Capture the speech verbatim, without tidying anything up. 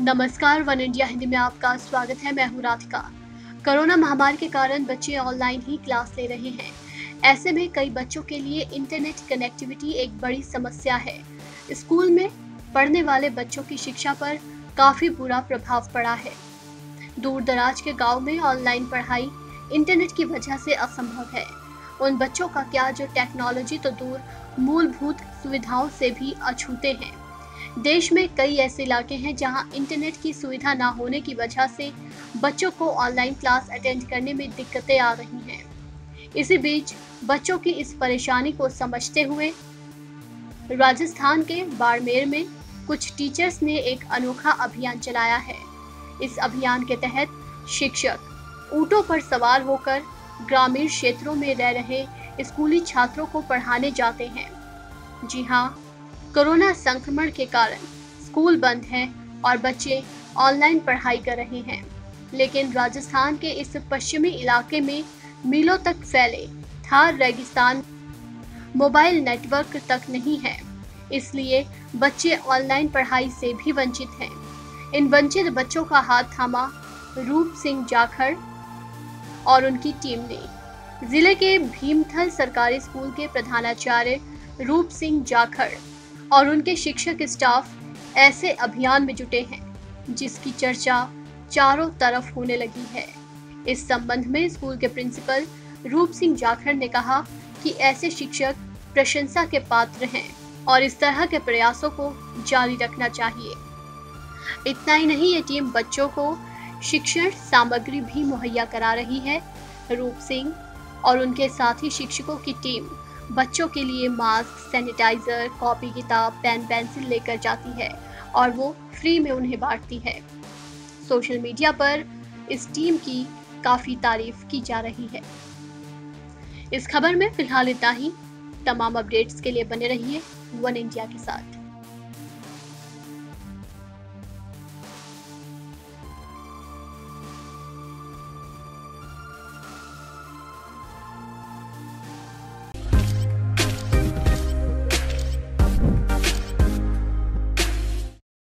नमस्कार, one India Hindi में आपका स्वागत है। मैं हूँ राधिका। कोरोना महामारी के कारण बच्चे ऑनलाइन ही क्लास ले रहे हैं। ऐसे में कई बच्चों के लिए इंटरनेट कनेक्टिविटी एक बड़ी समस्या है। स्कूल में पढ़ने वाले बच्चों की शिक्षा पर काफी बुरा प्रभाव पड़ा है। दूर दराज के गांव में ऑनलाइन पढ़ाई इंटरनेट की वजह से असंभव है। उन बच्चों का क्या जो टेक्नोलॉजी तो दूर, मूलभूत सुविधाओं से भी अछूते हैं। देश में कई ऐसे इलाके हैं जहां इंटरनेट की सुविधा न होने की वजह से बच्चों को ऑनलाइन क्लास अटेंड करने में दिक्कतें आ रही हैं। इसी बीच बच्चों की इस परेशानी को समझते हुए राजस्थान के बाड़मेर में कुछ टीचर्स ने एक अनोखा अभियान चलाया है। इस अभियान के तहत शिक्षक ऊँटों पर सवार होकर ग्रामीण क्षेत्रों में रह रहे स्कूली छात्रों को पढ़ाने जाते हैं। जी हाँ, कोरोना संक्रमण के कारण स्कूल बंद हैं और बच्चे ऑनलाइन पढ़ाई कर रहे हैं, लेकिन राजस्थान के इस पश्चिमी इलाके में मीलों तक फैले थार रेगिस्तान मोबाइल नेटवर्क तक नहीं है, इसलिए बच्चे ऑनलाइन पढ़ाई से भी वंचित हैं। इन वंचित बच्चों का हाथ थामा रूप सिंह जाखड़ और उनकी टीम ने। जिले के भीमथल सरकारी स्कूल के प्रधानाचार्य रूप सिंह जाखड़ और उनके शिक्षक स्टाफ ऐसे अभियान में जुटे हैं जिसकी चर्चा चारों तरफ होने लगी है। इस संबंध में स्कूल के प्रिंसिपल रूप सिंह जाखड़ ने कहा कि ऐसे शिक्षक प्रशंसा के पात्र हैं और इस तरह के प्रयासों को जारी रखना चाहिए। इतना ही नहीं, ये टीम बच्चों को शिक्षण सामग्री भी मुहैया करा रही है। रूप सिंह और उनके साथी शिक्षकों की टीम बच्चों के लिए मास्क, सैनिटाइजर, कॉपी किताब, पेन पेंसिल लेकर जाती है और वो फ्री में उन्हें बांटती है। सोशल मीडिया पर इस टीम की काफी तारीफ की जा रही है। इस खबर में फिलहाल इतना ही। तमाम अपडेट्स के लिए बने रहिए वन इंडिया के साथ।